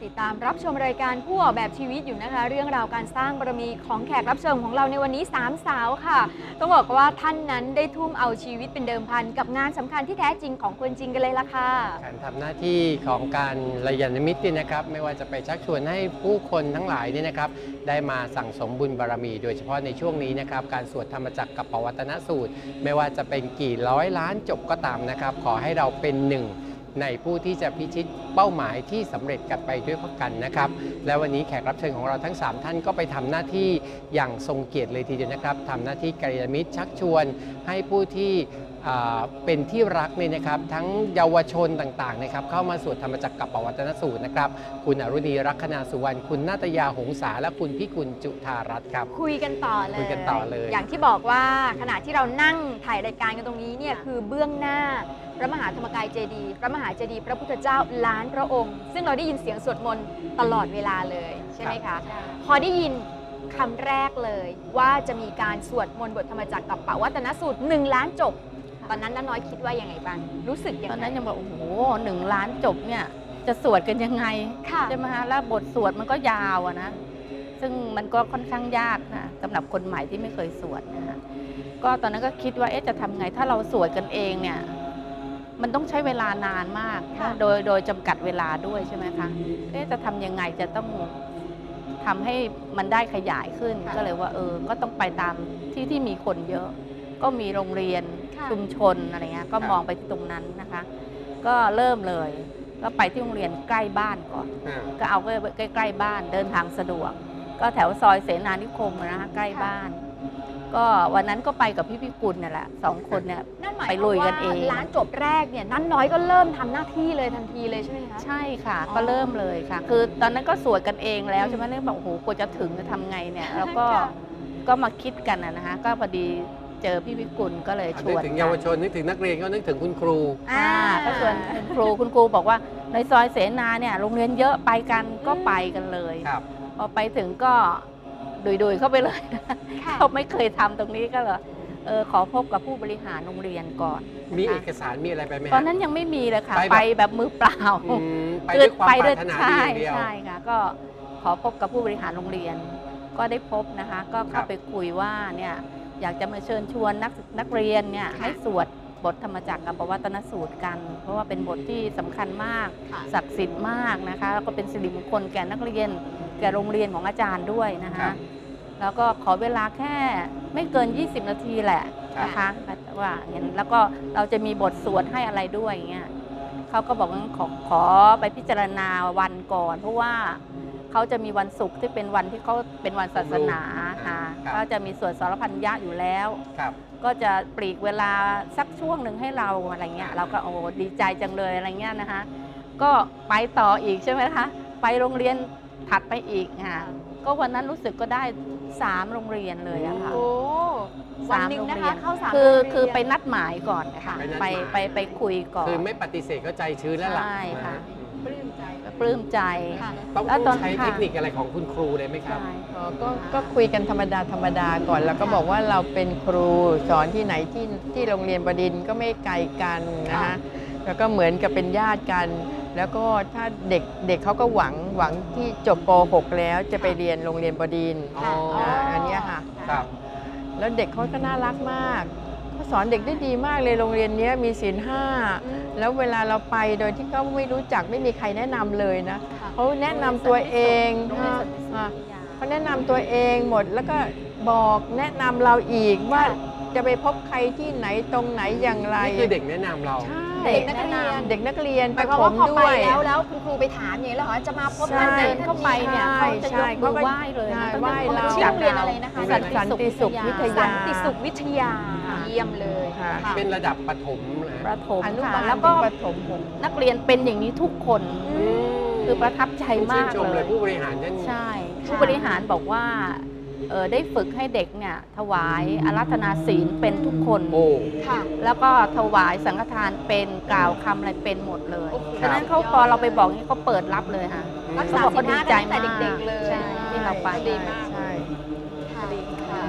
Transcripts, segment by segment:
ติดตามรับชมรายการผู้ออกแบบชีวิตอยู่นะคะเรื่องราวการสร้างบารมีของแขกรับเชิญของเราในวันนี้3สาวค่ะต้องบอกว่าท่านนั้นได้ทุ่มเอาชีวิตเป็นเดิมพันกับงานสำคัญที่แท้จริงของคนจริงกันเลยล่ะค่ะการทำหน้าที่ของการระยานมิตรนะครับไม่ว่าจะไปชักชวนให้ผู้คนทั้งหลายนี่นะครับได้มาสั่งสมบุญบารมี โดยเฉพาะในช่วงนี้นะครับการสวดธรรมจักรกับปวัตนสูตรไม่ว่าจะเป็นกี่ร้อยล้านจบก็ตามนะครับขอให้เราเป็นหนึ่งในผู้ที่จะพิชิตเป้าหมายที่สำเร็จกันไปด้วยกันนะครับและวันนี้แขกรับเชิญของเราทั้ง3ท่านก็ไปทำหน้าที่อย่างทรงเกียรติเลยทีเดียวนะครับทำหน้าที่กัลยาณมิตรชักชวนให้ผู้ที่เป็นที่รักเนี่ยนะครับทั้งเยาวชนต่างๆนะครับเข้ามาสวดธรรมจักรกับปวัตนสูตรนะครับคุณอรุณีรักษณาสุวรรณคุณนาตยาหงษาและคุณพิกุลจุธารัตน์ครับคุยกันต่อเลย อย่างที่บอกว่าขณะที่เรานั่งถ่ายรายการกันตรงนี้เนี่ยคือเบื้องหน้าพระมหาธรรมกายเจดีย์พระมหาเจดีย์พระพุทธเจ้าล้านพระองค์ซึ่งเราได้ยินเสียงสวดมนต์ตลอดเวลาเลยใช่ไหมคะพอได้ยินคำแรกเลยว่าจะมีการสวดมนต์บทธรรมจักรกับปวัตนสูตร1 ล้านจบตอนนั้นน้าน้อยคิดว่ายังไงบ้างรู้สึกยังไงตอนนั้นยังบอกโอ้โห1 ล้านจบเนี่ยจะสวดกันยังไงใช่ไหมคะแล้วบทสวดมันก็ยาวอะนะซึ่งมันก็ค่อนข้างยากนะสำหรับคนใหม่ที่ไม่เคยสวดนะคะก็ตอนนั้นก็คิดว่าจะทำไงถ้าเราสวดกันเองเนี่ยมันต้องใช้เวลานานมากนะโดยจำกัดเวลาด้วยใช่ไหมคะจะทำยังไงจะต้องทำให้มันได้ขยายขึ้นก็เลยว่าก็ต้องไปตามที่มีคนเยอะก็มีโรงเรียนชุมชนอะไรเงี้ยก็มองไปที่ตรงนั้นนะคะก็เริ่มเลยก็ไปที่โรงเรียนใกล้บ้านก่อนก็เอาใกล้ๆบ้านเดินทางสะดวกก็แถวซอยเสนานิคมนะคะใกล้บ้านก็วันนั้นก็ไปกับพี่พิกุลเนี่ยแหละ2 คนเนี่ยไปลุยกันเองร้านจบแรกเนี่ยนั่นน้อยก็เริ่มทำหน้าที่เลยทันทีเลยใช่ไหมคะใช่ค่ะก็เริ่มเลยค่ะคือตอนนั้นก็สวดกันเองแล้วใช่ไหมเรื่องบอกโอ้โหกว่าจะถึงจะทำไงเนี่ยแล้วก็มาคิดกันนะคะก็พอดีเจอพี่วิกุลก็เลยชวนนึกถึงเยาวชนนึกถึงนักเรียนก็นึกถึงคุณครูก็ชวนคุณครูบอกว่าในซอยเสนาเนี่ยโรงเรียนเยอะไปกันก็ไปกันเลยพอไปถึงก็ดุยเข้าไปเลยเขาไม่เคยทำตรงนี้ก็เลยขอพบกับผู้บริหารโรงเรียนก่อนมีเอกสารมีอะไรไปไหมตอนนั้นยังไม่มีเลยค่ะไปแบบมือเปล่าไปด้วยความปรารถนาดีอย่างเดียวใช่ค่ะก็ขอพบกับผู้บริหารโรงเรียนก็ได้พบนะคะก็เข้าไปคุยว่าเนี่ยอยากจะมาเชิญชวนนักเรียนเนี่ยให้สวดบทธรรมจักรกับปวัตนสูตรกันเพราะว่าเป็นบทที่สำคัญมากศักดิ์สิทธิ์มากนะคะแล้วก็เป็นสิริมงคลแก่นักเรียนแก่โรงเรียนของอาจารย์ด้วยนะคะแล้วก็ขอเวลาแค่ไม่เกิน20 นาทีแหละนะคะว่าอย่างนี้แล้วก็เราจะมีบทสวดให้อะไรด้วยอย่างเงี้ยเขาก็บอกว่าขอไปพิจารณาวันก่อนเพราะว่าเขาจะมีวันศุกร์ที่เป็นวันที่เขาเป็นวันศาสนาค่ะก็จะมีสวดสรพันยะอยู่แล้วก็จะปลีกเวลาสักช่วงหนึ่งให้เราอะไรเงี้ยเราก็โอ้ดีใจจังเลยอะไรเงี้ยนะคะก็ไปต่ออีกใช่ไหมคะไปโรงเรียนถัดไปอีกค่ะก็วันนั้นรู้สึกก็ได้3 โรงเรียนเลยอะค่ะวันหนึ่งนะคะเข้า3 คือไปนัดหมายก่อนค่ะไปคุยก่อนคือไม่ปฏิเสธก็ใจชื้นแล้วล่ะใช่ค่ะปลื้มใจต้องใช้เทคนิคอะไรของคุณครูเลยไหมครับก็คุยกันธรรมดาก่อนแล้วก็บอกว่าเราเป็นครูสอนที่ไหนที่โรงเรียนบดินทร์ก็ไม่ไกลกันนะคะแล้วก็เหมือนกับเป็นญาติกันแล้วก็ถ้าเด็กเขาก็หวังที่จบป .6 แล้วจะไปเรียนโรงเรียนบดินทร์อันนี้ค่ะแล้วเด็กเขาก็น่ารักมากเขาสอนเด็กได้ดีมากเลยโรงเรียนนี้มีศีล 5แล้วเวลาเราไปโดยที่เขาไม่รู้จักไม่มีใครแนะนำเลยนะเขาแนะนำตัวเองเขาแนะนำตัวเองหมดแล้วก็บอกแนะนำเราอีกว่าจะไปพบใครที่ไหนตรงไหนอย่างไรนี่คือเด็กแนะนำเราเด็กนักเรียนประถมด้วยแล้วคุณครูไปถามอย่างนี้แล้วจะมาพบกันเดินเข้าไปเนี่ยเขาจะยกมือไหว้เลยไหว้เราชื่อโรงเรียนอะไรนะคะสันติสุขวิทยาเยี่ยมเลยเป็นระดับประถมค่ะแล้วก็นักเรียนเป็นอย่างนี้ทุกคนคือประทับใจมากเลยผู้บริหารท่านใช่ผู้บริหารบอกว่าได้ฝึกให้เด็กเนี่ยถวายอาราธนาศีลเป็นทุกคนแล้วก็ถวายสังฆทานเป็นกล่าวคำอะไรเป็นหมดเลยฉะนั้นเขาพอเราไปบอกนี่เขาเปิดรับเลยค่ะรักษาศีล 5 ตั้งแต่เด็กๆเลยที่เราไปดีมากใช่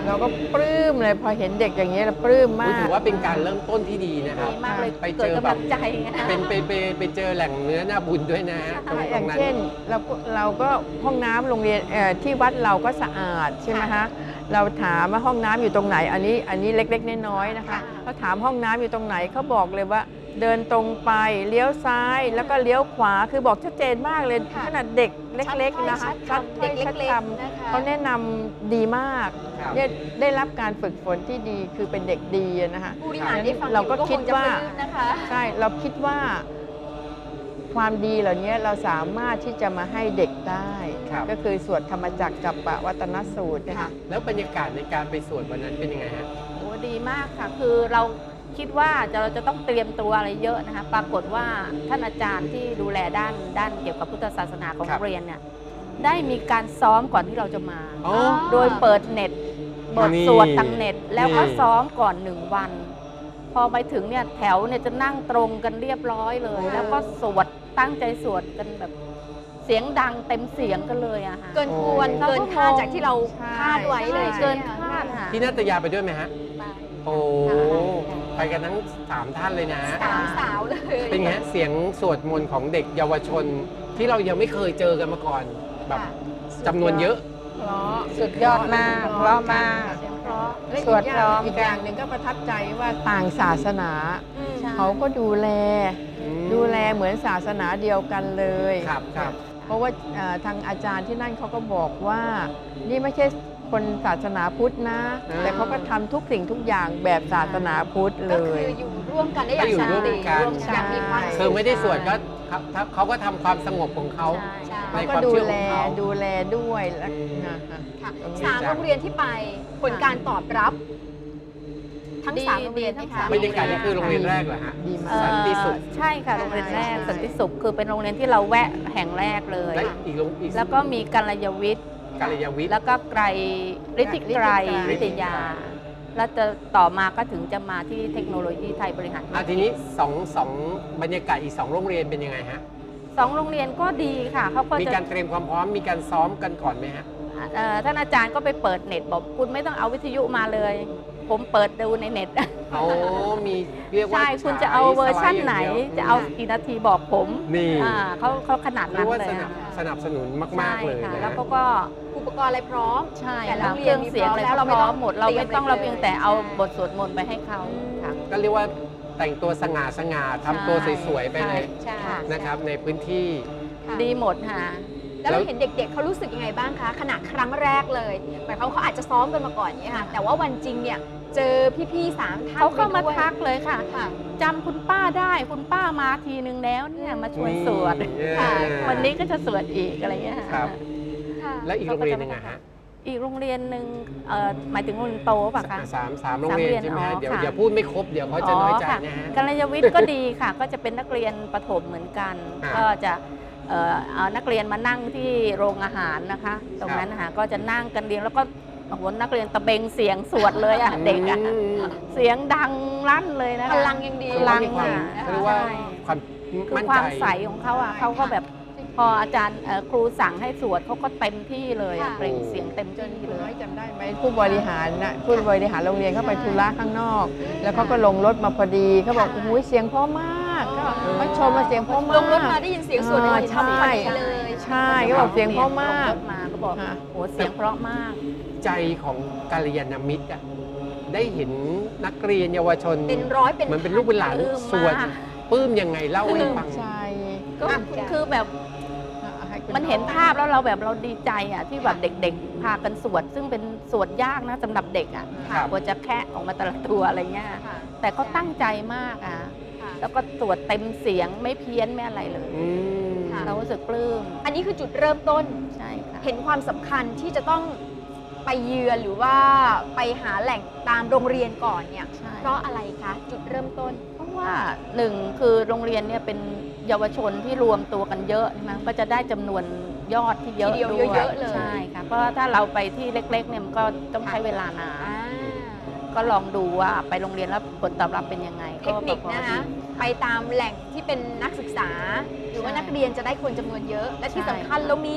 เราก็ปลื้มเลยพอเห็นเด็กอย่างนี้เราปลื้มมากถือว่าเป็นการเริ่มต้นที่ดีนะครับดีมากเลยไปเกิเจดอแบกำลับงใจไงไปเจอแหล่งเนื้อนาบุญด้วยนะตรงอย่างนั้นเช่นเราก็ห้องน้ำโรงเรียนที่วัดเราก็สะอาดใช่ไหมคะเราถามว่าห้องน้ำอยู่ตรงไหนอันนี้เล็กๆน้อยๆนะคะเขาถามห้องน้ำอยู่ตรงไหนเขาบอกเลยว่าเดินตรงไปเลี้ยวซ้ายแล้วก็เลี้ยวขวาคือบอกชัดเจนมากเลยขนาดเด็กเล็กๆนะคะชัดถ้อยชัดคำเขาแนะนำดีมากครับเนี่ยได้รับการฝึกฝนที่ดีคือเป็นเด็กดีนะคะผู้บริหารได้ฟังเราก็คิดว่าอยู่ก็คงจะปลื้มนะคะใช่เราคิดว่าความดีเหล่านี้เราสามารถที่จะมาให้เด็กได้ครับก็คือสวดธรรมจักรกับปวัตนสูตรนะคะแล้วบรรยากาศในการไปสวดวันนั้นเป็นยังไงฮะโอ้ดีมากค่ะ คือเราคิดว่าเราจะต้องเตรียมตัวอะไรเยอะนะคะ ปรากฏว่าท่านอาจารย์ที่ดูแลด้านเกี่ยวกับพุทธศาสนาของครับโรงเรียนเนี่ยได้มีการซ้อมก่อนที่เราจะมาอ๋อโดยเปิดเน็ตบทนี่สวดทางเน็ต แล้วก็นี่ซ้อมก่อน1 วัน พอไปถึงเนี่ยแถวเนี่ยจะนั่งตรงกันเรียบร้อยเลย แล้วก็สวดตั้งใจสวดกันแบบเสียงดังเต็มเสียงกันเลยอะค่ะเกินควรโอ้เกินคาดจากที่เราคาดไว้เลยเกินใช่ไหมคาดค่ะพี่นาตยาไปด้วยไหมฮะ โอ้ค่ะไปกันทั้ง3ท่านเลยนะสามสาวเลยเป็นไงฮะเสียงสวดมนต์ของเด็กเยาวชนที่เรายังไม่เคยเจอกันมาก่อนแบบค่ะจำนวนเยอะเพราะสุดยอดมากเพราะมากเสียงเพราะและสวดพร้อมอีกอย่างหนึ่งก็ประทับใจว่าต่างศาสนาอืมใช่เขาก็ดูแลเหมือนศาสนาเดียวกันเลยครับครับเพราะว่าทางอาจารย์ที่นั่นเขาก็บอกว่านี่ไม่ใช่คนศาสนาพุทธนะ แต่เขาก็ทำทุกสิ่งทุกอย่างแบบศาสนาพุทธเลก็คืยออยู่ร่วมกันได้อย่างก็อยู่สันร่วมติกันร่วมอย่างมีความเธสุอขไม่ได้สวดก็เขาก็ทำความสงบของเขาใช่ในเขาคก็วามดูเชื่อแลของเขาดูแลด้วยแล้วนะคะค่ะตรงนี้สามโรงเรียนที่ไปผลการตอบรับ ทั้งดีสามโรงเรียนดีทั้งไหมคะสามบรรยากาศนี่คือโรงเรียนแรกเหรอฮะดีมาสักนติสุขใช่ค่ะโรงเรียนแรกใช่สันติสุขคือเป็นโรงเรียนที่เราแวะแห่งแรกเลยและอีกอีกแล้วก็มีกัลยาวิทย์กัลยาวิทย์แล้วก็ไกรฤทธิไกรวิทยา แล้วจะต่อมาก็ถึงจะมาที่เทคโนโลยีไทยบริหารทีนี้สองบรรยากาศอีก2โรงเรียนเป็นยังไงฮะ 2 โรงเรียนก็ดีค่ะเขาก็มีจะการเตรียมความพร้อมมีการซ้อมกันก่อนไหมฮะท่านอาจารย์ก็ไปเปิดเน็ตบอกคุณไม่ต้องเอาวิทยุมาเลย ผมเปิดดูในเน็ตเอามีเรียกว่าใช่คุณจะเอาเวอร์ชั่นไหน จะเอากี่นาทีบอกผมนี่เขาขนาดเรีนั้ยนกว่าเลยสนับสนุนมาก ๆ เลยใช่ค่ะนะแล้วเขาก็อุปกรณ์อะไรพร้อมใช่แต่ละค่ะโรงเคเรียรื่นองมีเสียงพร้อมอะไรแล้วก็เราพไม่ร้ต้อองมหมด เราไม่ต้องเตรียมอะไรเราเพียงแต่เอาเลยบทสวดมนต์ไปให้เขาค่ะก็เรียกว่าแต่งตัวสง่าทำตัวสวย ๆ ไปเลยใช่นะครับในพื้นที่ค่ะดีหมดค่ะแล้วเราเห็นเด็กๆเขารู้สึกยังไงบ้างคะขณะครั้งแรกเลยหมายความเขาอาจจะซ้อมกันมาก่อนอย่างนี้ยค่ะ แต่ว่าวันจริงเนี่ยเจอพี่ๆ3 ท่านเขาเข้ามาไปด้วยทักเลยค่ะค่ะจำคุณป้าได้คุณป้ามาทีนึงแล้วเนี่ยมาชวนสวดค่ะวันนี้ก็จะสวดอีกอะไรเงี้ยครับค่ะและอีกโรงเรียนหนึงอะฮะอีกโรงเรียนหนึ่งหมายถึงโรงเรียนโตป่ะคะสามโรงเรียนใช่ไหมฮะอ๋อเดี๋ยวค่ะอย่าพูดไม่ครบเดี๋ยวเขาจะน้อยใจค่ะนะฮะกัลยาวิทย์ก็ดีค่ะ ก็จะเป็นนักเรียนประถมเหมือนกันอ่าก็จะเอานักเรียนมานั่งที่โรงอาหารนะคะ ตรงนั้นนะคะก็จะนั่งกันเรียงแล้วก็โอ้โหนักเรียนตะเบงเสียงสวดเลยอ่ะเด็กอ่ะอืมเสียงดังลั่นเลยนะคะพลังยังดีพลังมีความอ่ะเขาเรียกว่าใช่ความคือมั่นควาใจมใสของเขาอ่ะเขาก็แบบพออาจารย์ครูสั่งให้สวดเขาก็เต็มที่เลยอะค่ะเปล่งเสียงเต็มจนที่คุณเลน้อย ยจำได้ไหมผู้บริหารน่ะผู้บริหารโรงเรียนเข้าไปธุระข้างนอก แล้วเขาก็ลงรถมาพอดีเขาบอกโอ้โหเสียงเพราะมากเขาชมมาเสียงเพราะมากลงรถมาได้ยินเสียงสวดมนต์ใช่ทำพอดีเลยใช่เขาบอกเสียงเพราะมากรถมาก็บอกค่ะโอ้เสียงเพราะมากใจของกัลยาณมิตรอะได้เห็นนักเรียนเยาวชนเป็นร้อยเป็นเหมือนเป็นลูกเป็นหลานปลื้มสวดมากปลื้มยังไงเล่าให้ฟังใจก็คือแบบให้คุณมันเห็นภาพแล้วเราแบบเราดีใจอ่ะที่แบบเด็กๆ พากันสวด ซึ่งเป็นสวดยากนะสำหรับเด็กอ่ะครับกว่าจะแคะออกมาแต่ละตัวอะไรเงี้ยค่ะแต่เขาตั้งใจมากอ่ะค่ะแล้วก็สวดเต็มเสียงไม่เพี้ยนไม่อะไรเลยอืมค่ะเรารู้สึกปลื้มอันนี้คือจุดเริ่มต้นใช่ค่ะเห็นความสำคัญที่จะต้องไปเยือนหรือว่าไปหาแหล่งตามโรงเรียนก่อนเนี่ยใช่เพราะอะไรคะ จุดเริ่มต้นเพราะว่าหนึ่งคือโรงเรียนเนี่ยเป็นเยาวชนที่รวมตัวกันเยอะใช่ไหมก็จะได้จำนวนยอดที่เยอะทีเดียวด้วยเยอะๆเลยใช่ค่ะเพราะว่าถ้าเราไปที่เล็กๆเนี่ยมันก็ต้องใช้เวลานานอ่าก็ลองดูว่าไปโรงเรียนแล้วผลตอบรับเป็นยังไงเทคนิคนะคะไปตามแหล่งที่เป็นนักศึกษา หรือว่านักเรียนจะได้คนจำนวนเยอะ และที่สำคัญเรามี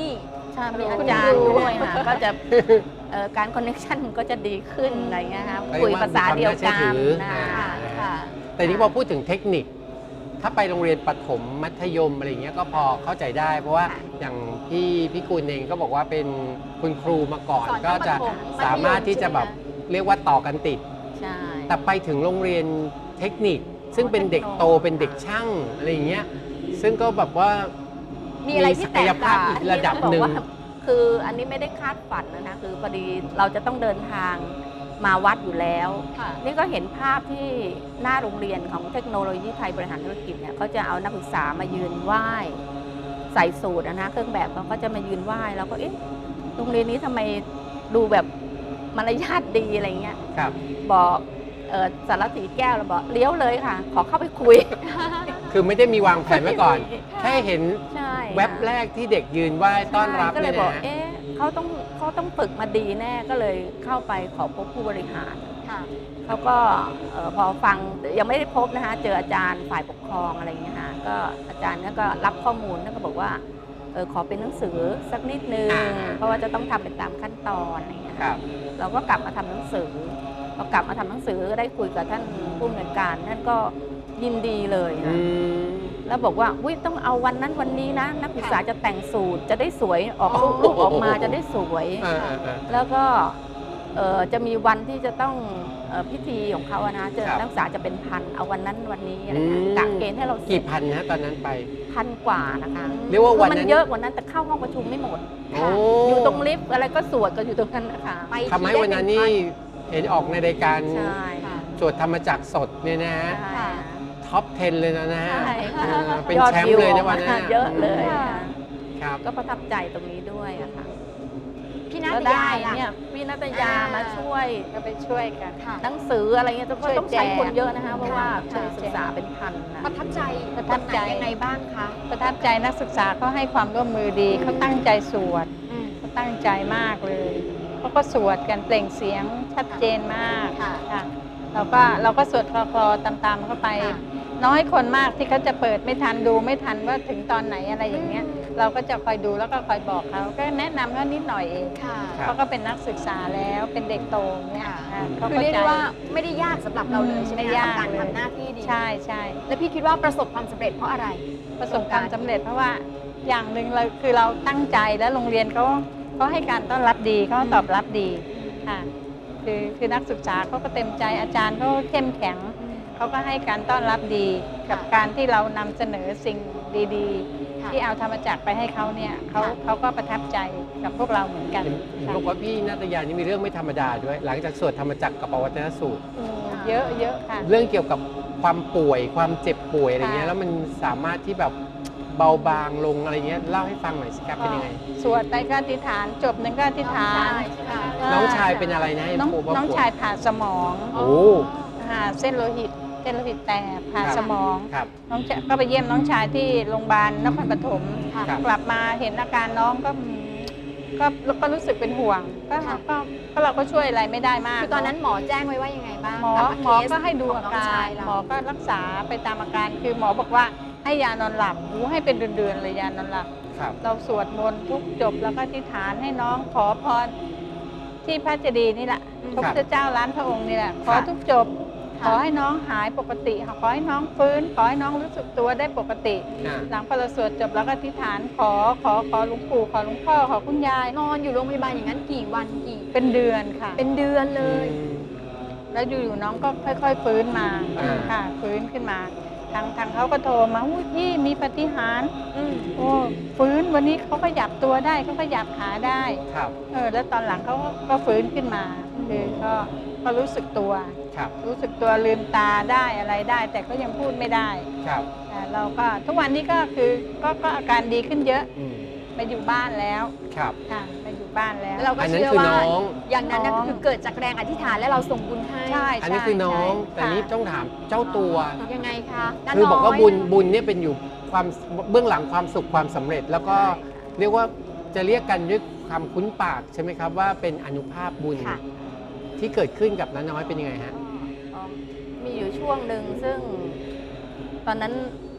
ใช่มีอาจารย์ด้วยค่ะก็จะการคอนเนคชั่นก็จะดีขึ้นอะไรเงี้ยครับคุยภาษาเดียวกันนะค่ะแต่นี่พอพูดถึงเทคนิค ถ้าไปโรงเรียนประถมมัธยมอะไรเงี้ยก็พอเข้าใจได้ เพราะว่าอย่างพี่กุลเองก็บอกว่าเป็นคุณครูมาก่อนสอนก็จะประถมสามารถที่จะแบบเรียกว่าต่อกันติดใช่แต่ไปถึงโรงเรียนเทคนิค ซึ่งเป็นเด็กโตเป็นเด็กช่างอะไรอย่างเงี้ยซึ่งก็แบบว่ามีอะไรที่ศัแตกยกภาพต่างอีกระดับหนึ่งบอกว่าคืออันนี้ไม่ได้คาดฝันนะคือพอดีเราจะต้องเดินทางมาวัดอยู่แล้วค่ะนี่ก็เห็นภาพที่หน้าโรงเรียนของเทคโนโลยีไทยบริหารธุรกิจเนี่ยเขาจะเอานักศึกษามายืนไหว้ใส่สูทนะเครื่องแบบเขาก็จะมายืนไหว้แล้วก็เอ๊ะโรงเรียนนี้ทำไมดูแบบมารยาทดีอะไรเงี้ยครับบอกสารสีแก้วเราบอกเลี้ยวเลยค่ะ ขอเข้าไปคุยคือไม่ได้มีวางแผนไว้ก่อน แค่เห็นใช่แว็บแรกที่เด็กยืนไหว้ต้อนรับก็เลเนี่ย ยบอกนะเอ๊ะเขาต้องฝึกมาดีแน่ก็เลยเข้าไปขอพบผู้บริหารค่ะเขาก็พอฟังยังไม่ได้พบนะคะเจออาจารย์ฝ่ายปกครองอะไรอย่างเงี้ยค่ะก็อาจารย์เนี่ยก็รับข้อมูลแล้วก็บอกว่าขอเป็นหนังสือสักนิดนึงเพราะว่าจะต้องทำไปตามขั้นตอนอะไรอย่างเงี้ยครัค่ะบเราก็กลับมาทำหนังสือพอกลับมาทำหนังสือก็ได้คุยกับท่านผู้อำนวยการท่านก็ยินดีเลยอืนะมแล้วบอกว่าอุ้ยต้องเอาวันนั้นวันนี้นะนักศึกษาจะแต่งสูตรจะได้สวยออกลูกออกมาจะได้สวย แล้วก็จะมีวันที่จะต้องพิธีของเขาอะนะจะครับนักศึกษาจะเป็นพันเอาวันนั้นวันนี้อะไรเงี้ยกะเกณฑ์ให้เรากี่พันนะตอนนั้นไปพันกว่านะคะเรียกว่าวันคือนั้นมันเยอะกว่านั้นแต่เข้าห้องประชุมไม่หมดโอ้อยู่ตรงลิฟต์อะไรก็สวดกันอยู่ตรงนั้นนะคะไปทำให้วันนั้นนี่เห็นออกในรายการใช่ค่ะสวดธรรมจักรสดเนี่ยนะฮะใช่ท็อป 10 เลยนะฮะใช่ค่ะเป็นยอดแชมวิป์วเลยอนะอกวันมานั้นเยอะเลยค่ะครับก็ประทับใจตรงนี้ด้วยอะค่ะพี่นาแล้วตได้ยาล่ะเนี่ยพี่นัตยามาช่วยก็ไปช่วยกันค่ะหนังสืออะไรเงี้ยก็ต้องใช้คนเยอะนะคะเพราะว่าใช่นักศึกษาเป็นพันนะประทับใจประทับใจตรงไหนยังไงบ้างคะประทับใจนักศึกษาก็ให้ความร่วมมือดีเขาตั้งใจสวดอืมเขาตั้งใจมากเลยเขาก็สวดกันเปล่งเสียงชัดเจนมากค่ะค่ะเราก็สวดคลอๆตามๆเข้าไปค่ะน้อยคนมากที่เขาจะเปิดไม่ทันดูไม่ทันว่าถึงตอนไหนอะไรอย่างเงี้ย เราก็จะคอยดูแล้วก็คอยบอกเขาก็แนะนำเขานิดหน่อยเองค่ะครับเขาก็เป็นนักศึกษาแล้วเป็นเด็กโตเนี่ยค่ะอ่ะเขาคือเข้าเรียกใจได้ว่าไม่ได้ยากสำหรับเราเลยใช่ไหมไม่คะยากกับการเลยทำหน้าที่ดีใช่ใช่แล้วพี่คิดว่าประสบความสำเร็จเพราะอะไรประสบความสำเร็จเพราะว่าอย่างหนึ่งเราคือเราตั้งใจและโรงเรียนเขาให้การต้อนรับดีเขาตอบรับดีค่ะคือนักศึกษาเขาก็เต็มใจอาจารย์เขาเข้มแข็งเขาก็ให้การต้อนรับดีกับการที่เรานำเสนอสิ่งดีๆค่ะที่เอาธรรมจักรไปให้เขาเนี่ยเขาก็ประทับใจกับพวกเราเหมือนกันเห็นบอกว่าพี่นาตยานี่มีเรื่องไม่ธรรมดาด้วย หลังจากสวดธรรมจักรกับปวัตนสูตรเยอะค่ะเรื่องเกี่ยวกับความป่วยความเจ็บป่วยอะไรเงี้ยค่ะแล้วมันสามารถที่แบบเบาบางลงอะไรเงี้ยเล่าให้ฟังหน่อยสิครับเป็นยังไงสวดไปก็อธิษฐานจบหนึ่งก็อธิษฐานค่ะน้องชายเป็นอะไรนะให้น้องครูบอกน้องชายผ่าสมองโอ้เส้นโลหิตแตกผ่าครับสมองครับน้องชายก็ไปเยี่ยมน้องชายที่โรงพยาบาลนครปฐมค่ะครับกลับมาเห็นอาการน้องก็รู้สึกเป็นห่วงก็เราก็ช่วยอะไรไม่ได้มากคือตอนนั้นหมอแจ้งไว้ว่ายังไงบ้างหมอกับหมอเคสก็ให้ดูขงอาน้งการชยเหมอก็รักษาไปตามอาการคือหมอบอกว่าให้ยานอนหลับให้เป็นเดือนๆเลยยานอนหลับครับเราสวดมนต์ทุกจบแล้วก็อธิษฐานให้น้องขอพรที่พระเจดีย์นี่แหละอืมพระพุทธเจ้าล้านพระองค์นี่แหละขอทุกจบค่ะขอให้น้องหายปกติขอให้น้องฟื้น ขอให้น้องรู้สึกตัวได้ปกติอ่าหลังพอเราสวดจบแล้วก็อธิษฐานขอหลวงปู่ขอหลวงพ่อขอคุณยายนอนอยู่โรงพยาบาลอย่างนั้นกี่วันกี่เป็นเดือนค่ะเป็นเดือนเลยแล้วอยู่ๆน้องก็ค่อยๆฟื้นมาอ่าค่ะฟื้นขึ้นมาทางเขาก็โทรมาอุ้ยพี่มีปาฏิหาริย์อืมโอ้ฟื้นวันนี้เขาก็หยับตัวได้เขาก็หยับขาได้ครับแล้วตอนหลังเขาก็ฟื้นขึ้นมาคือก็รู้สึกตัวครับรู้สึกตัวลืมตาได้อะไรได้ แต่ก็ยังพูดไม่ได้ครับแต่เราก็ทุกวันนี้ก็คือก็อาการดีขึ้นเยอะอืมไปอยู่บ้านแล้วครับค่ะไปอยู่บ้านแล้วแล้วเราก็อันนั้นเชื่อคือว่าน้องอย่างนั้นนะน้องคือเกิดจากแรงอธิษฐานและเราส่งบุญให้ใช่อันนี้คือน้อง แต่นี่ต้องถามเจ้าตัวยังไงคะน้าคือบอกว่าน้ยบุญเนี่ยเป็นอยู่ความเบื้องหลังความสุขความสำเร็จ แล้วก็เรียกว่าจะเรียกกันด้วยความคุ้นปากใช่ไหมครับว่าเป็นอานุภาพบุญค่ะที่เกิดขึ้นกับน้าน้อยเป็นยังไงฮะมีอยู่ช่วงหนึ่งซึ่งตอนนั้น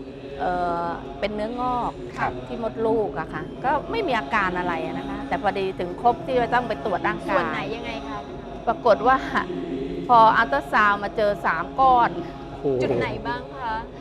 เป็นเนื้องอกครับที่มดลูกอะค่ะ ก็ไม่มีอาการอะไรนะคะ แต่พอดีถึงครบที่จะต้องไปตรวจร่างกายส่วนไหนยังไงคะปรากฏว่าพออัลตราซาวด์มาเจอ3 ก้อนโอ้โหจุดไหนบ้างคะ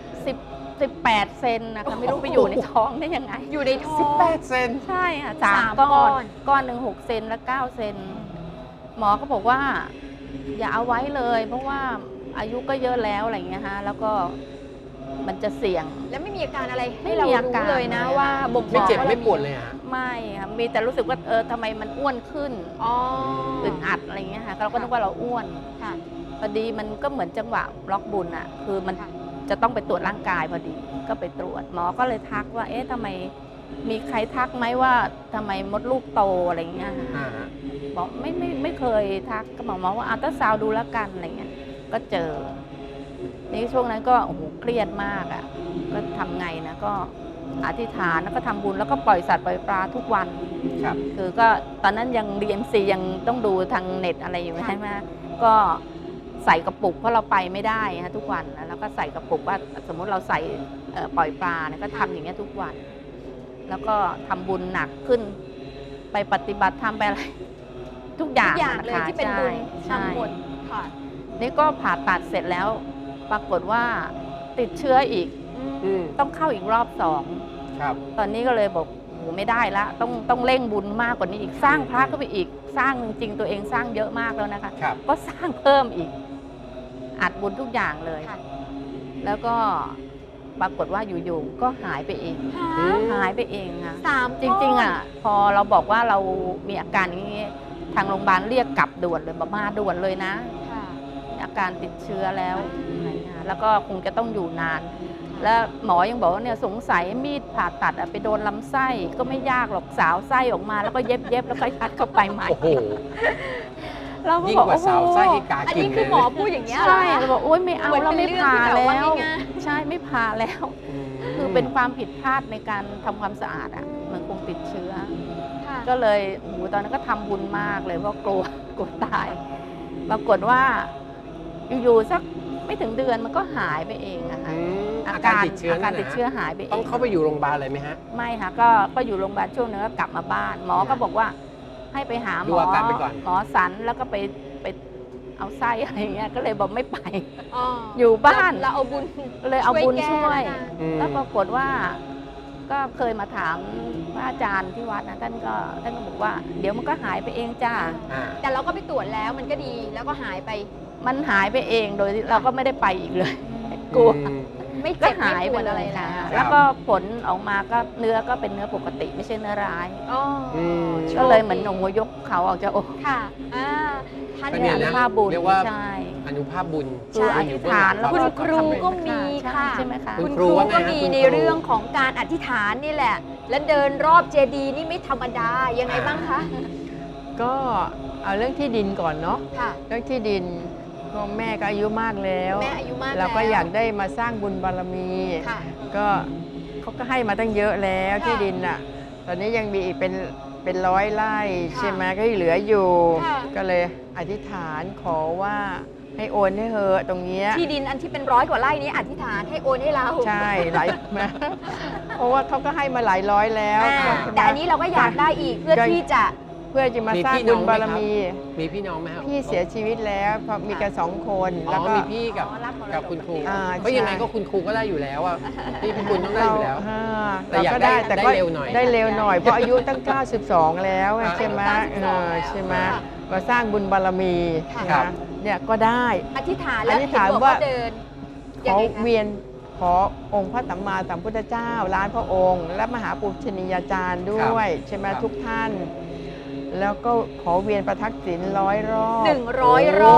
18 เซนนะคะไม่รู้ไปอยู่ในท้องได้ยังไงอยู่ในท้อง 18 เซนใช่ค่ะสาม 3 ก้อก้อนก้อนหนึ่ง6 เซนและ 9 เซนหมอก็บอกว่า อย่าเอาไว้เลย เพราะว่าอายุก็เยอะแล้วอะไรอย่างเงี้ยฮะแล้วก็มันจะเสี่ยงแล้วไม่มีอาการอะไรไม่ให้เรามีอาการรู้เลยนะว่าบ่งบไม่อกเจ็บว่าไม่ราปวดเลยฮะไม่ค่ะมีแต่รู้สึกว่าทำไมมันอ้วนขึ้นอ๋ออึดอัดอะไรอย่างเงี้ยค่ะเราก็นึกว่าเราอ้วนค่ะพอดีมันก็เหมือนจังหวะล็อกบุญอ่ะคือมันค่ะจะต้องไปตรวจร่างกายพอดีก็ไปตรวจหมอก็เลยทักว่าเอ๊ะทำไมมีใครทักไหมว่าทำไมมดลูกโตอะไรอย่างเงี้ยค่ะอ่าฮะบอกไม่เคยทักก็บอกหมอว่าอัลตราซาวด์ดูแล้วกันอะไรเงี้ยก็เจอนี่ช่วงนั้นก็โอ้โหเครียดมากอ่ะก็ทำไงนะก็อธิษฐานแล้วก็ทำบุญแล้วก็ปล่อยสัตว์ปล่อยปลาทุกวันครับคือก็ตอนนั้นยังเรียนซียังต้องดูทางเน็ตอะไรอยู่ใช่ไหมก็ใส่กระปุกเพราะเราไปไม่ได้ฮะทุกวันนะแล้วก็ใส่กระปุกว่าสมมุติเราใส่ปล่อยปลาเนี่ยก็ทำอย่างเงี้ยทุกวัน แล้วก็ทำบุญหนักขึ้น ไปปฏิบัติทำไปอะไรทุกอย่าทุงกอย่างเลยนะคะที่เป็นบุญใช่ทำหมดค่ะนี่ก็ผ่าตัดเสร็จแล้ว ปรากฏว่าติดเชื้ออีกอืมต้องเข้าอีกรอบ2 ครับตอนนี้ก็เลยบอกโหไม่ได้ละต้องเร่งบุญมากกว่านี้อีกสร้างพระก็ไปอีกสร้างจริงๆตัวเองสร้างเยอะมากแล้วนะคะครับก็สร้างเพิ่มอีกอัดบุญทุกอย่างเลยค่ะแล้วก็ปรากฏว่าอยู่ๆก็หายไปเองอืมหายไปเองค่ะสามจริงๆอ่ะพอเราบอกว่าเรามีอาการอย่างนี้ทางโรงพยาบาลเรียกกลับด่วนเลยบอกมาด่วนเลยนะค่ะอาการติดเชื้อแล้วอะไรเงี้ยแล้วก็คงจะต้องอยู่นาน แล้วหมอยังบอกว่าเนี่ยสงสัยมีดผ่าตัดอะไปโดนลำไส้ก็ไม่ยากหรอกสาวไส้ออกมาแล้วก็เย็บแล้วก็ยัดเข้าไปใหม่โอ้โหเราก็ยิ่งบอกกว่าสาวไส้ให้กาอันกินนี้เลคือย หมอพูดอย่างเงี้ยเหรอใช่คะเราบอกโอ๊ยไม่เอาเหมือนเราเป็นไม่เรื่องผ่าที่แบบว่าแล้วง่ายใช่ไม่ผ่าแล้วมคือเป็นความผิดพลาดในการทำความสะอาดอ่ะมันคงติดเชื้อค่ะก็เลยโอ้โหตอนนั้นก็ทำบุญมากเลยเพราะกลัว กลัวตาย ปรากฏว่าอยู่ๆสักไม่ถึงเดือนมันก็หายไปเองอะค่ะอืมอาการติดเชื้ออาการนั่นนะติดเชื้อหายไปเองต้องเข้าไปอยู่โรงพยาบาลเลยไหมฮะไม่ค่ะก็อยู่โรงพยาบาลช่วงนึงก็กลับมาบ้าน หมอก็บอกว่าให้ไปหาหมดูออาการไปก่อนหมอสันแล้วก็ไปเอาไส้อะไรอย่างเงี้ยก็เลยบอกไม่ไปอ๋ออยู่บ้านเราเอาบุญเลยเอาบุญแก้ช่วยแล้นะอืมแล้วปรากฏว่าก็เคยมาถามพระอาจารย์ที่วัดนะท่านก็บอกว่า เดี๋ยวมันก็หายไปเองจ้าอ่าแต่เราก็ไปตรวจแล้วมันก็ดีแล้วก็หายไปมันหายไปเองโดยที่เราก็ไม่ได้ไปอีกเลย กลัวอืมไม่ก็เจ็บหายไม่ปไปวดเลอะไรยแล้ค่ะวแล้วก็ผลออกมาก็เนื้อก็เป็นเนื้อปกติไม่ใช่เนื้อร้ายอ๋ออมก็เลยเหมือนหนูยกเขาออกจากอกค่ะท่านก็เนี่เนี่ย ยอนุภาพบุญเรียกว่าใช่อนุภาพบุญคืออธิษฐานแล้วคุณก็ครูก็มีใช่ค่ะใช่ไหมคะคุคุณ ณคครูรูว่าไงก็ฮะมีคุณในครูเรื่องของการอธิษฐานนี่แหละ และเดินรอบเจดีย์นี่ไม่ธรรมดายังไงบ้างคะก็เอาเรื่องที่ดินก่อนเนาะค่ะเรื่องที่ดินก็แม่ก็อายุมากแล้วแม่อายุมากเราก็แล้วอยากได้มาสร้างบุญบารมีค่ะก็เขาก็ให้มาตั้งเยอะแล้วค่ะที่ดินอ่ะ ตอนนี้ยังมีอีกเป็น100 ไร่ค่ะใช่ไหมก็ยังเหลืออยู่ค่ะก็เลยอธิษฐานขอว่าให้โอนให้เธอะตรงเนี้ยที่ดินอันที่เป็น100 กว่าไร่นี้อธิษฐานให้โอนให้เราใช่หลาย เพราะว่าเขาก็ให้มาหลายร้อยแล้วอ่าแต่อันนี้เราก็อยากได้อีกเพื่อที่จะเพื่อจะมามีสร้างพี่น้บุองญไหมบารครับมีมีพี่น้องไหมครับพี่เสียชีวิตแล้วเพราะมีกัน2 คนอ๋แล้วอก็มีพี่กับอ๋อรับมรดกกับคุณครูอ่าเพราะยังไงใช่ก็คุณครูก็ได้อยู่แล้วอ่ะพี่บุญต้องได้อยู่แล้ว แต่เราอยากก็ได้แต่ได้ก็เร็วหน่อยได้เร็วหน่อย เพราะอายุตั้ง 92 แล้วอ่าใช่ไหม 92 ใช่ไหมค่ะมาสร้างบุญบารมีครันะบเนี่ยก็ได้อธิษฐานแล้วอธิษฐานเห็บอกว่าเดินขยังอไงคะเวียนขอองค์พระสัมมาสัมพุทธเจ้าล้านพระองค์ และมหาปุชนียาจารย์ด้วย ใช่ไหมครับทุกท่าน แล้วก็ขอเวียนประทักษิณ100 รอบ 100 รอบ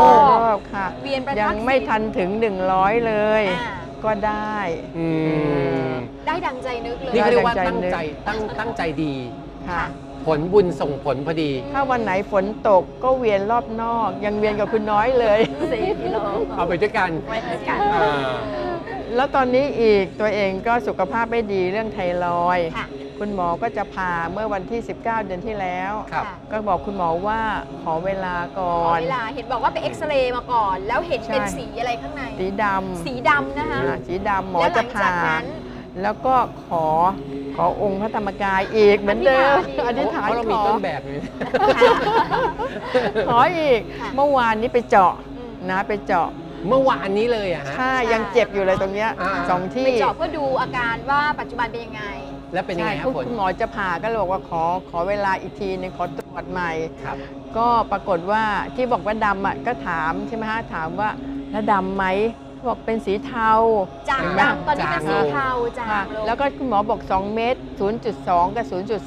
ค่ะเวียนประทักษิณยังไม่ทันถึง 100 เลยอ่าก็ได้อืมได้ดังใจนึกเลยนี่เขาเรียกว่าได้ดัตั้งงใจใจตั้งใจดีค่ะผลบุญส่งผลพอดีถ้าวันไหนฝนตกก็เวียนรอบนอก ยังเวียนกับคุณน้อยเลย 4 กิโลเอาไปด้วยกันไว้ด้วยกันอ่าแล้วตอนนี้อีกตัวเองก็สุขภาพไม่ดีเรื่องไทรอยด์ค่ะคุณหมอก็จะผ่าเมื่อวันที่ 19 เดือนที่แล้วครับก็บอกคุณหมอว่าขอเวลาก่อขอน เวลาเห็นบอกว่าไปเอ็กซเรย์มาก่อน แล้วเห็นเป็นใช่สีอะไรข้างในสีดำสีดำนะคะสีดำหมอแล้วหจะลังจาผ่ากนั้นแล้วก็ขอองค์พระธรรมกายอีกเหมือนเดิมอธิษฐานเพราะเราขมีอต้นแบบนี้ขออีกค่ะเมื่อวานนี้ไปเจาะนะไปเจาะเมื่อวานนี้เลยอะฮะใช่ยังเจ็บอยู่เลยตรงเนี้ยอ่าสองที่ไปเจาะเพื่อดูอาการว่าปัจจุบันเป็นยังไงแล้วเป็นยังไงครับผลคุณหมอจะผ่าก็เลยบอกว่าขอเวลาอีกทีนึงขอตรวจใหม่ครับก็ปรากฏว่าที่บอกว่าดำอ่ะก็ถามใช่ไหมฮะถามว่าแล้วดำไหมบอกเป็นสีเทาจางเห็นไหมดำตอนนี้เป็นสีเทาจางค่ะลงแล้วก็คุณหมอบอก 2 เม็ด 0.2 กับ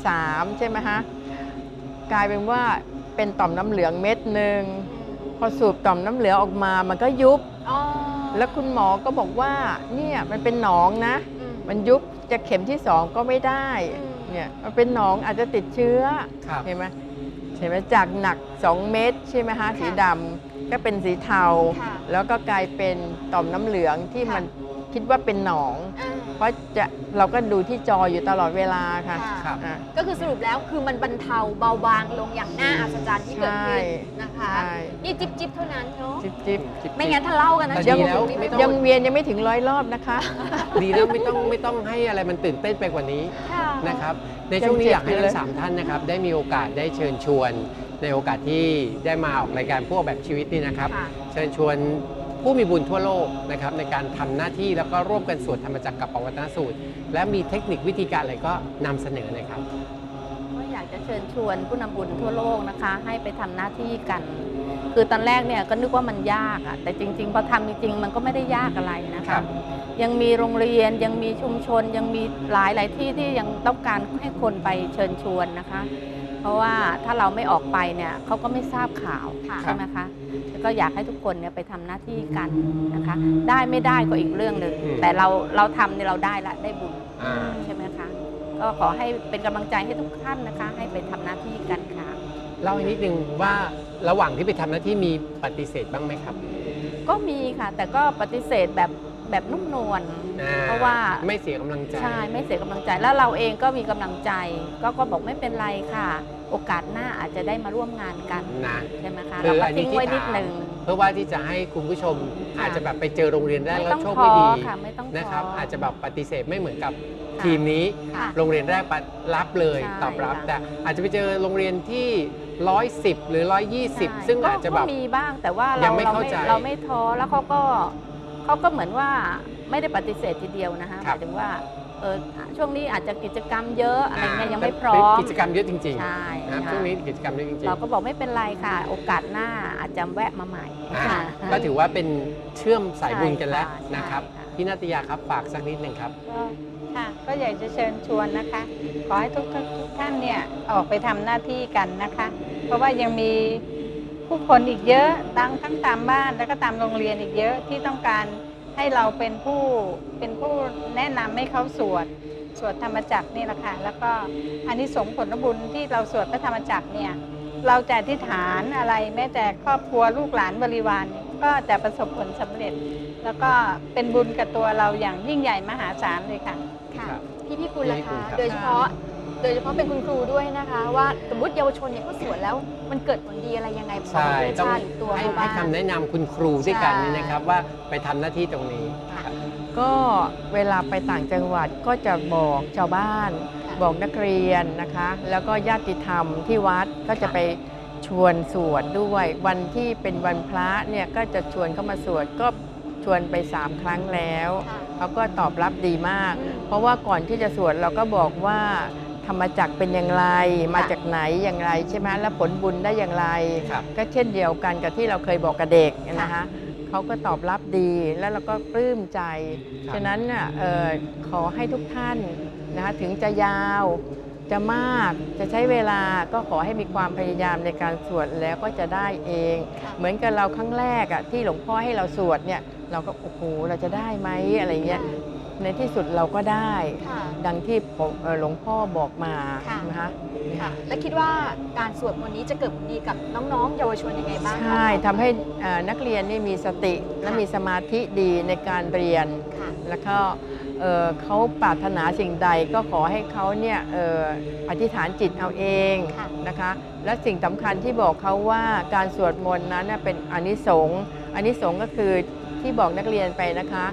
0.3 ใช่ไหมฮะกลายเป็นว่าเป็นต่อมน้ำเหลืองเม็ดหนึ่งพอสูบต่อมน้ำเหลืองออกมามันก็ยุบอ๋อแล้วคุณหมอก็บอกว่าเนี่ยมันเป็นหนองนะอืมมันยุบจะเข็มที่ 2 ก็ไม่ได้อืมเนี่ยมันเป็นหนองอาจจะติดเชื้อครับเห็นไหมจากหนัก 2 เม็ดใช่ไหมฮะสีดำก็เป็นสีเทาค่ะแล้วก็กลายเป็นต่อมน้ำเหลืองที่ค่ะมันคิดว่าเป็นหนองอ่าเพราะเราก็ดูที่จออยู่ตลอดเวลาค่ะค่ะครับอ่ะก็คือสรุปแล้วคือมันบรรเทาเบาบางลงอย่างน่าอัศจรรย์ที่เกิดขึ้นนะคะใช่นี่จิ๊บเท่านั้นเนาะจิ๊บจิ๊บไม่งั้นถ้าเล่ากันนะแต่ชั่ดีวโมแล้วงนี้ไม่ไม่ต้ต้ออง งยังเวียนยังไม่ถึง100 รอบนะคะดีแล้วไม่ต้องให้อะไรมันตื่นเต้นไปกว่านี้ค่ะนะครับ ในช่วงนี้ยังเจ็บอยากให้อยู่เลทั้ยง3ท่านนะครับได้มีโอกาสได้เชิญชวน ในโอกาสที่ได้มาออกรายการพวกแบบชีวิตนี่นะครับค่ะเชิญชวนผู้มีบุญทั่วโลกนะครับในการทำหน้าที่แล้วก็ร่วมกันสวดธรรมจักรกับปวัตนสูตร และมีเทคนิควิธีการอะไรก็นำเสนอเลยครับก็อยากจะเชิญชวนผู้นำบุญทั่วโลกนะคะ ให้ไปทำหน้าที่กัน คือตอนแรกเนี่ยก็นึกว่ามันยากอะแต่จริงๆพอทำจริงๆมันก็ไม่ได้ยากอะไรนะครัคะบยังมีโรงเรียนยังมีชุมชนยังมีหลายที่ที่ยังต้องการให้คนไปเชิญชวนนะคะ เพราะว่าถ้าเราไม่ออกไปเนี่ยเขาก็ไม่ทราบข่าวค่ะใช่ไหมคะแล้วก็อยากให้ทุกคนเนี่ยไปทำหน้าที่กันนะคะ ได้ไม่ได้ก็อีกเรื่องหนึ่งอืมแต่เราทำเนี่ยเราได้ละได้บุญอ่าใช่ไหมคะ ก็ขอให้เป็นกำลังใจให้ทุกท่านนะคะ ให้ไปทำหน้าที่กันค่ะเล่าให้นิดนึงว่าระหว่างที่ไปทำหน้าที่มีปฏิเสธบ้างไหมครับก็มีค่ะ แต่ก็ปฏิเสธแบบนุ่มนวลอ่เพราะว่าไม่เสียกำลังใจใช่ไม่เสียกำลังใจแล้วเราเองก็มีกำลังใจ ก็บอกไม่เป็นไรค่ะ โอกาสหน้าอาจจะได้มาร่วมงานกันนะใช่ไหมคะคืเราอก็อันนี้ทิ้งไว้ที่นิดถามหนึ่งเพื่อว่าที่จะให้คุณผู้ชมค่ะอาจจะแบบไปเจอโรงเรียนแรกไม่แล้วต้องโชคท้ไม่อดีค่ะไม่ต้องท้อนะครับอาจจะแบบปฏิเสธไม่เหมือนกับค่ะทีมนี้ค่ะโรงเรียนแรกรับเลยใช่ตอบรับค่ะแต่อาจจะไปเจอโรงเรียนที่110 หรือ 120 ซึ่งอาจจะแบบก็มีบ้างแต่ว่ายัเรางไม่เข้าใจเราไม่ท้อแล้วเขาก็เหมือนว่าไม่ได้ปฏิเสธทีเดียวนะคะหครับมายถึงว่าช่วงนี้อาจจะกิจกรรมเยอะอะไรเงี้ยยังไม่พร้อมกิจกรรมเยอะจริงใช่ๆนะครับค่ะช่วงนี้กิจกรรมเยอะจริงเราก็บอกไม่เป็นไรค่ะ โอกาสหน้าอาจจะแวะมาใหม่ๆค่ะก็ถือว่าเป็นเชื่อมสายบุญกันแล้วใช่ค่ะนะครับใช่ค่ะพี่นาตยาครับฝากสักนิดหนึ่งครับก็อยากจะเชิญชวนนะคะ ขอให้ทุกท่านเนี่ยออกไปทำหน้าที่กันนะคะ เพราะว่ายังมีผู้คนอีกเยอะทั้งตามบ้านแล้วก็ตามโรงเรียนอีกเยอะที่ต้องการให้เราเป็นผู้แนะนำให้เขาสวดธรรมจักรนี่แหละค่ะแล้วก็อานิสงส์ผลบุญที่เราสวดพระธรรมจักรเนี่ยเราจะอธิษฐานอะไรแม้แต่ครอบครัวลูกหลานบริวารเนี่ยก็จะประสบผลสำเร็จ แล้วก็เป็นบุญกับตัวเราอย่างยิ่งใหญ่มหาศาลเลยค่ะค่ะครับพี่คุณล่ะพี่คุณคะครับโดยเฉพาะเป็นคุณครูด้วยนะคะ ว่าสมมติเยาวชนเนี่ยเขาสวนแล้วมันเกิดผลดีอะไรยังไงต่อใช่ประเทศต้องชาติหรือตัวให้เขาบ้างคำแนะนำคุณครูด้วยกันใช่นี่นะครับว่าไปทำหน้าที่ตรงนี้ค่ะก็เวลาไปต่างจังหวัดก็จะบอกชาวบ้าน บอกนักเรียนนะคะ แล้วก็ญาติธรรมที่วัดก็จะไปชวนสวดด้วย วันที่เป็นวันพระเนี่ยก็จะชวนเข้ามาสวดก็ชวนไป3 ครั้งแล้วค่ะเขาก็ตอบรับดีมากอืมเพราะว่าก่อนที่จะสวดเราก็บอกว่าธรรมจักรเป็นอย่างไร มาจากไหนอย่างไรใช่ไหมและผลบุญได้อย่างไรครับก็เช่นเดียวกันกับที่เราเคยบอกกับเด็กนะคะเขาก็ตอบรับดีแล้วเราก็ปลื้มใจครับฉะนั้นน่ะขอให้ทุกท่านนะคะถึงจะยาวจะมากจะใช้เวลาก็ขอให้มีความพยายามในการสวดแล้วก็จะได้เองค่ะเหมือนกับเราครั้งแรกอะที่หลวงพ่อให้เราสวดเนี่ยเราก็โอ้โหเราจะได้ไหมอะไรเงี้ยในที่สุดเราก็ได้ค่ะดังที่หลวงพ่อบอกมาค่ะนะคะค่ะ และคิดว่าการสวดมนต์นี้จะเกิดผลดีกับน้องๆ เยาวชนยังไงบ้างคะใช่ทำให้นักเรียนนี่มีสติและมีสมาธิดีในการเรียนค่ะแล้วก็เขาปรารถนาสิ่งใดก็ขอให้เขาเนี่ยอธิษฐานจิตเอาเองค่ะนะคะ และสิ่งสำคัญที่บอกเขาว่าการสวดมนต์นั้นน่ะเป็นอานิสงส์อานิสงส์ก็คือที่บอกนักเรียนไปนะคะค่ะค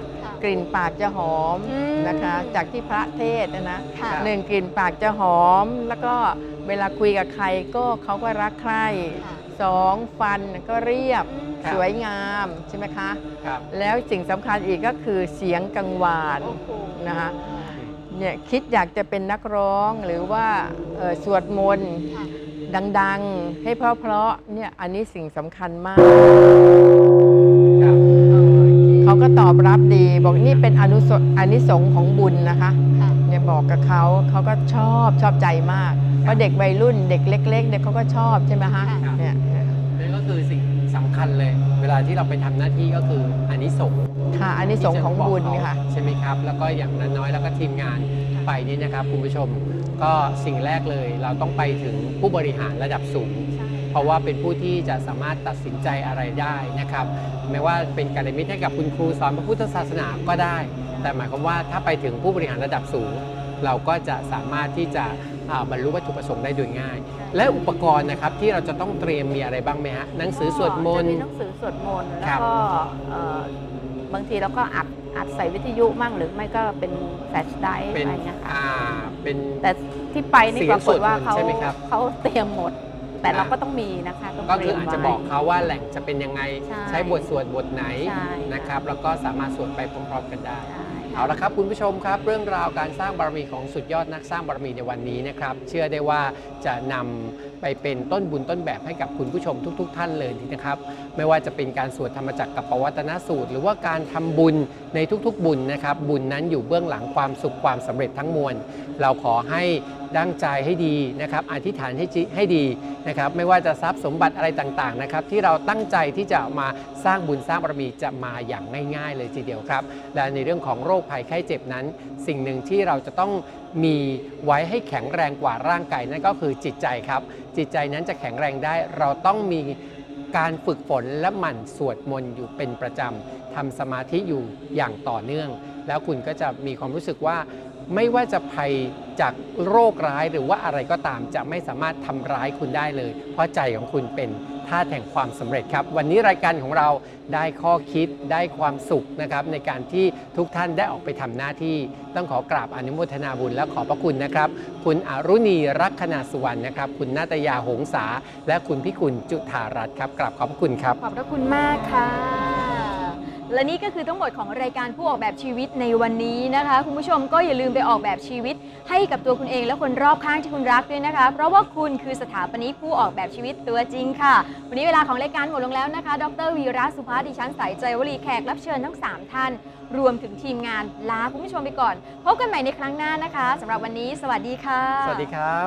กลิ่นปากจะหอมนะคะ จากที่พระเทศนะค่ะหนึ่งกลิ่นปากจะหอม แล้วก็เวลาคุยกับใครก็เขาก็รักใคร่ค่ะสองฟันก็เรียบครับสวยงามใช่ไหมคะครับแล้วสิ่งสำคัญอีกก็คือเสียงกังวานโอ้โหนะคะเนี่ยคิดอยากจะเป็นนักร้องหรือว่าสวดมนต์ค่ะดังๆ ให้เพราะๆเนี่ยอันนี้สิ่งสำคัญมากครับเขาก็ตอบรับดีบอกนี่เป็นอานิสงส์ของบุญนะคะค่ะเนี่ยบอกกับเขาก็ชอบใจมาก เพราะเด็กวัยรุ่นเด็กเล็กๆเนี่ยเขาก็ชอบใช่ไหมคะค่ะเนี่ยนั่นก็คือสิ่งสำคัญเลย เวลาที่เราไปทำหน้าที่ก็คืออานิสงส์ค่ะอานิสงส์ของบุญค่ะใช่ไหมครับ แล้วก็อย่างน้อยๆแล้วก็ทีมงานไปนี่นะครับคุณผู้ชมก็สิ่งแรกเลยเราต้องไปถึงผู้บริหารระดับสูง เพราะว่าเป็นผู้ที่จะสามารถตัดสินใจอะไรได้นะครับไม่ว่าเป็นการมิตรให้กับคุณครูสอนพระพุทธศาสนาก็ได้ แต่หมายความว่าถ้าไปถึงผู้บริหารระดับสูง เราก็จะสามารถที่จะบรรลุวัตถุประสงค์ได้โดยง่าย และอุปกรณ์นะครับที่เราจะต้องเตรียมมีอะไรบ้างไหมฮะหนังสือสวดมนต์จะมีหนังสือสวดมนต์คแล้รัวบก็บางทีเราก็อัดใส่วิทยุมั่งหรือไม่ก็เป็นแฟลชไดรฟ์เป็นอะไรเงี้ยค่ะเป็นแต่ที่ไปนี่ปรากฏว่าเสียงสวดมนต์ใช่ไหมครับเขาเตรียมหมด แต่เราก็ต้องมีนะคะต้องก็เตคืรีอยมอาจจะไว้บอกเขาว่าแหล่งจะเป็นยังไงใช่ใช้บทสวดบทไหนใช่นะครับแล้วก็สามารถสวดไปพร้อมๆกันได้ใช่เอาละครับคุณผู้ชมครับเรื่องราวการสร้างบารมีของสุดยอดนักสร้างบารมีในวันนี้นะครับเชื่อได้ว่าจะนำไปเป็นต้นบุญต้นแบบให้กับคุณผู้ชมทุกๆท่านเลยนะครับไม่ว่าจะเป็นการสวดธรรมจักรกับปวัตนสูตร หรือว่าการทำบุญในทุกๆบุญนะครับบุญนั้นอยู่เบื้องหลังความสุขความสำเร็จทั้งมวลเราขอให้ตั้งใจให้ดีนะครับอธิษฐานให้ดีนะครับไม่ว่าจะทรัพย์สมบัติอะไรต่างๆนะครับที่เราตั้งใจที่จะมาสร้างบุญสร้างบารมีจะมาอย่างง่ายๆเลยทีเดียวครับและในเรื่องของโรคภัยไข้เจ็บนั้น สิ่งหนึ่งที่เราจะต้องมีไว้ให้แข็งแรงกว่าร่างกายนั่นก็คือจิตใจครับจิตใจนั้นจะแข็งแรงได้เราต้องมีการฝึกฝนและหมั่นสวดมนต์อยู่เป็นประจำทำสมาธิอยู่อย่างต่อเนื่อง แล้วคุณก็จะมีความรู้สึกว่าไม่ว่าจะภัยจากโรคร้ายหรือว่าอะไรก็ตามจะไม่สามารถทำร้ายคุณได้เลย เพราะใจของคุณเป็นธาตุแห่งความสำเร็จครับวันนี้รายการของเราได้ข้อคิดได้ความสุขนะครับในการที่ทุกท่านได้ออกไปทำหน้าที่ต้องขอกราบอนุโมทนาบุญและขอบพระคุณนะครับคุณอรุณีรักขณาสุวรรณนะครับคุณนาตยาหงษาและคุณพิกุลจุธารัตน์ครับกราบขอบพระคุณครับขอบพระคุณมากค่ะ และนี่ก็คือทั้งหมดของรายการผู้ออกแบบชีวิตในวันนี้นะคะคุณผู้ชมก็อย่าลืมไปออกแบบชีวิตให้กับตัวคุณเองและคนรอบข้างที่คุณรักด้วยนะคะเพราะว่าคุณคือสถาปนิกผู้ออกแบบชีวิตตัวจริงค่ะวันนี้เวลาของรายการหมดลงแล้วนะคะดรวีระสุภาดิฉันสายใจวลีแขกรับเชิญทั้ง3ท่านรวมถึงทีมงานลาคุณผู้ชมไปก่อนพบกันใหม่ในครั้งหน้านะคะสำหรับวันนี้สวัสดีค่ะสวัสดีครับ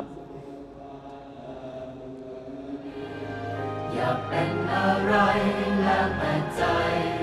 อยากเป็นอะไรแล้วแต่ใจ